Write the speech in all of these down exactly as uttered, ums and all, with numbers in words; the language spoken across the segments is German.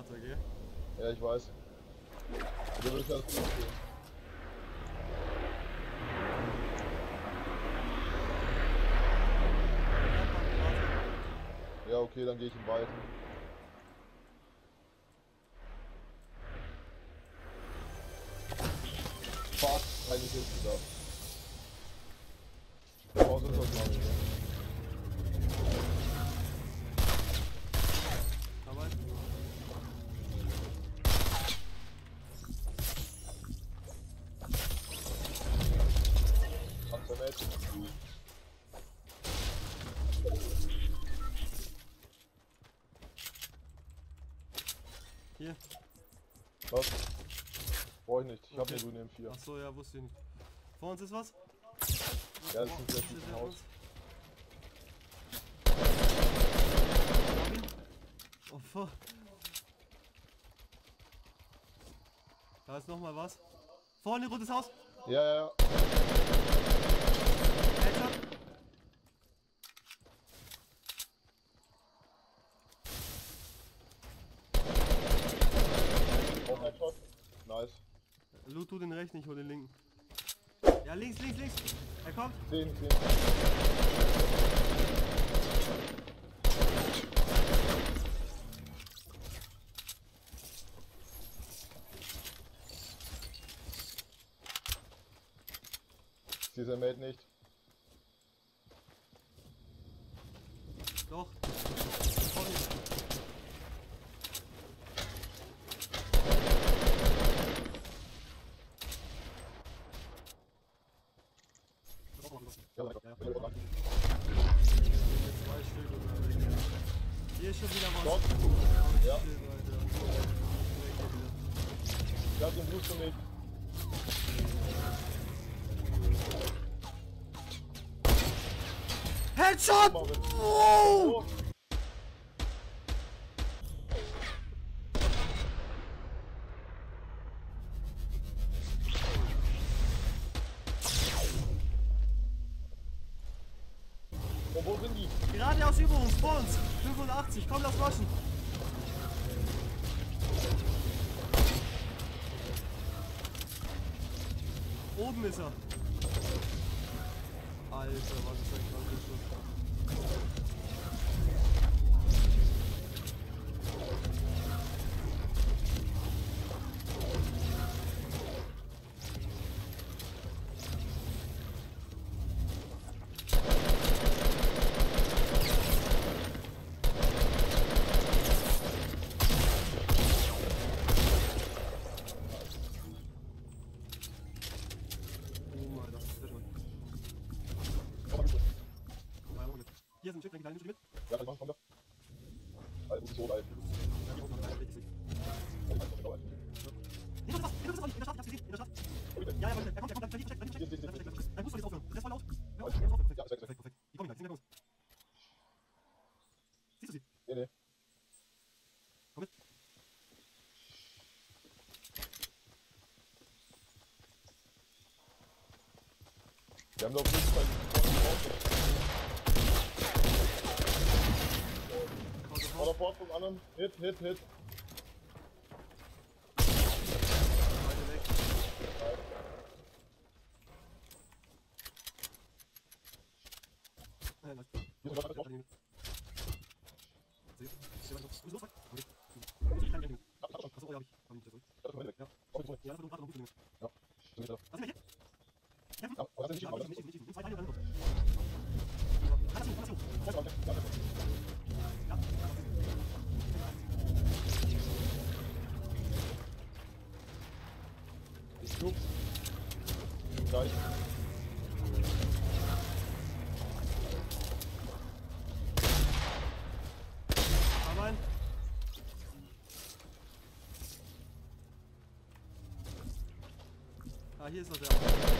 Fahrzeug, gell? Ja, ich weiß. Du willst das gut gehen. Ja, okay, dann gehe ich in Wald. Fuck, keine Hilfe da. Oh, das ist was Neues, ne? Aber Ach, der Mädchen. hier. Was? Brauch ich nicht. Ich hab Okay. eine grüne M vier. Achso, ja, wusste ich nicht. Vor uns ist was? Ja, das ist ein sehr Steht gutes hinter Haus. uns. Hab ihn. Oh fuck. Da ist noch mal was. Vorne, rotes Haus. Ja, ja, ja. Headshot. Auch ein Shot. Nice. Loot du den rechten, ich hol den linken. Ja, links, links, links. Er kommt. zehn, zehn. Dieser Mate nicht. Doch. Sorry. Ja, ja, ja. Zwei Stück oder weg. Hier ist schon wieder was. Dort. Oh, Ja. shit, Alter. Weg hier wieder. Ich hab den Booster mit. Headshot! Mal mit. Oh! Oh. Und wo sind die? Geradeaus über uns, vor uns. fünfundachtzig, komm, lass waschen. Oben ist er. Alter, was ist ein kranker Schuss. Oh mein, das ist sehr schön. Hier ist ein Schiff, denke ich, nimmst du mit? Ja, komm, komm da. Alter, das ist so geil. Ja, die brauchen einen richtig. Hinter uns, hinter uns, in der Stadt, ich hab's gesehen, in der Stadt. Ja, ja, er kommt, er kommt, er kommt, versteckt, versteckt, versteckt, versteckt, versteckt. Dein Bus soll jetzt aufhören, der ist voll laut. Hör auf, hör auf, perfekt, perfekt, perfekt. Die kommen gleich, die sind gleich bei uns. Siehst du sie? Nee, nee. Komm mit. Wir haben doch auf jeden Fall Oder Fort vom anderen. Hit, hit, hit. Beide weg. Ja, nice. Hier ist was. Sehe. Ich sehe was. Wo ist los? Okay. Wo ist die kleine Gänge? Achso, oh ja, hab ich. Hab ich nicht zurück. Ja. Ja, das wird gerade noch gut für den. Ja. Was ist hier? Kämpfen? Ja, aber das ist nicht Ja, mal, nicht, das nicht, ist nicht, nicht. Zwei Teile und dann los. Kann das hin, kann das hin. Ja. Ich flug. Gleich. Amen. Ah, hier ist noch der.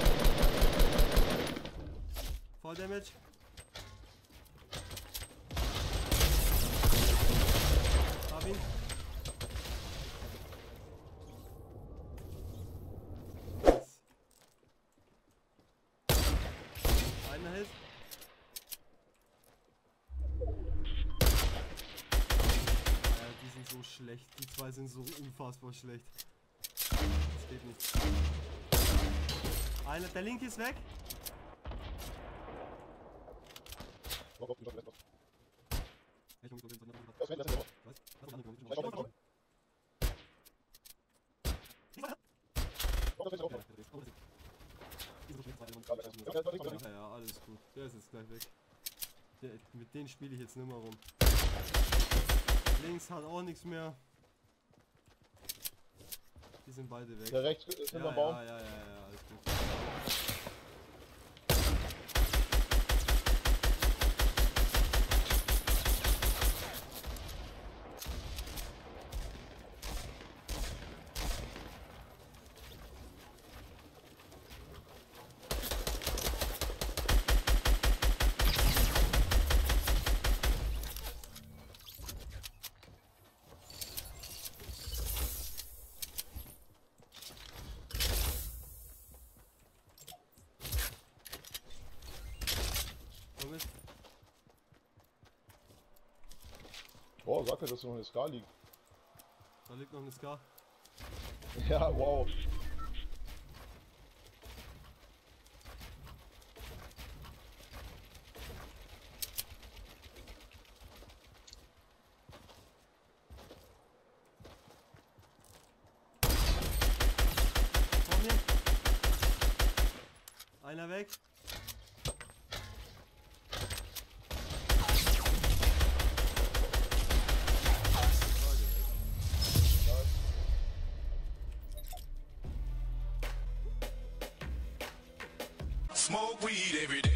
Voll Damage. Hab ihn. Nice. Einer Hit. Ja, die sind so schlecht. Die zwei sind so unfassbar schlecht. Das geht nicht. Einer, der linke ist weg. Lock auf, die Shot, West, Ost. Ich muss den Das ist, das ist, das ist, Was? Das ist andere Grund. das ist, das ist, das ist, Lock, das ist, das ist, Ja, ja, alles gut. Der ist jetzt gleich weg. Der, mit denen spiele ich jetzt nicht mehr rum. Links hat auch nichts mehr. Die sind beide weg. Der rechts ist Ja, hinterm Baum. ja, ja, ja, ja, alles gut. Komm mit. Boah, sag mir, dass noch eine Ska liegt. Da liegt noch eine Ska. Ja, wow. Vor mir. Einer weg. Smoke weed every day.